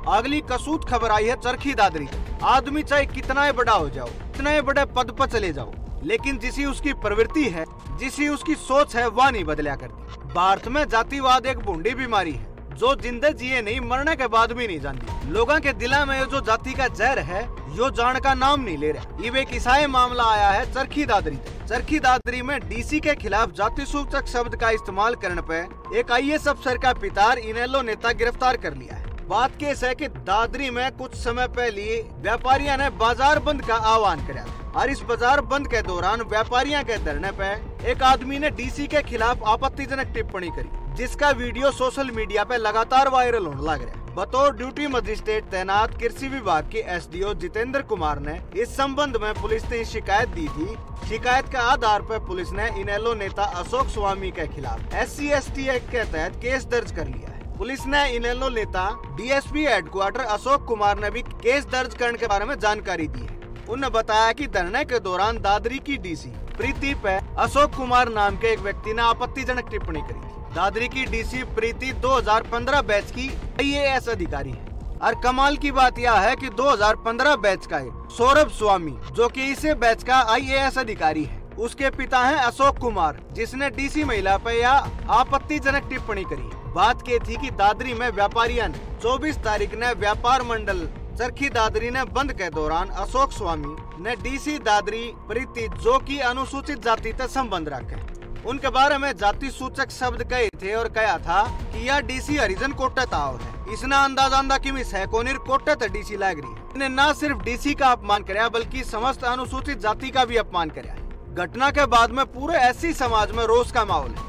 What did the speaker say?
अगली कसूत खबर आई है चरखी दादरी। आदमी चाहे कितना ही बड़ा हो जाओ, कितना ही बड़े पद पर चले जाओ, लेकिन जिसी उसकी प्रवृत्ति है, जिसी उसकी सोच है, वह नहीं बदला करती। भारत में जातिवाद एक भूंडी बीमारी है जो जिंदे जिए नहीं, मरने के बाद भी नहीं जानती। लोगों के दिला में जो जाति का जहर है, यो जान का नाम नहीं ले रहा। ये एक ईसाई मामला आया है चरखी दादरी। चरखी दादरी में डीसी के खिलाफ जाति सूचक शब्द का इस्तेमाल करने पे एक IAS अफसर का पिता इनेलो नेता गिरफ्तार कर लिया है। बात केस है कि दादरी में कुछ समय पहले व्यापारियों ने बाजार बंद का आह्वान किया और इस बाजार बंद के दौरान व्यापारियों के धरने पे एक आदमी ने डीसी के खिलाफ आपत्तिजनक टिप्पणी करी, जिसका वीडियो सोशल मीडिया पे लगातार वायरल होने लग रहा है। बतौर ड्यूटी मजिस्ट्रेट तैनात कृषि विभाग के SDO जितेंद्र कुमार ने इस संबंध में पुलिस ने शिकायत दी थी। शिकायत के आधार पर पुलिस ने इनेलो नेता अशोक स्वामी के खिलाफ SC/ST एक्ट के तहत केस दर्ज कर लिया है। पुलिस ने इनेलो नेता DSP हेडक्वार्टर अशोक कुमार ने भी केस दर्ज करने के बारे में जानकारी दी है। उन्होंने बताया कि धरने के दौरान दादरी की डीसी प्रीति पे अशोक कुमार नाम के एक व्यक्ति ने आपत्तिजनक टिप्पणी करी थी। दादरी की डीसी प्रीति 2015 बैच की IAS अधिकारी है और कमाल की बात यह है कि 2015 बैच का है सौरभ स्वामी, जो कि इसे बैच का IAS अधिकारी है, उसके पिता हैं अशोक कुमार, जिसने डीसी महिला पर यह आपत्तिजनक टिप्पणी करी। बात ये थी कि दादरी में व्यापारियों ने 24 तारीख ने व्यापार मंडल चरखी दादरी ने बंद के दौरान अशोक स्वामी ने डीसी दादरी प्रीति, जो कि अनुसूचित जाति से संबंध रखे, उनके बारे में जाति सूचक शब्द कहे थे और कहा था कि यह डीसी हरिजन कोटे ताव है। इसने अंदाजा कि मिस है कोनिर कोटे ते डीसी लाग रही है। इसने न सिर्फ डीसी का अपमान कराया बल्कि समस्त अनुसूचित जाति का भी अपमान कराया। घटना के बाद में पूरे SC समाज में रोष का माहौल है।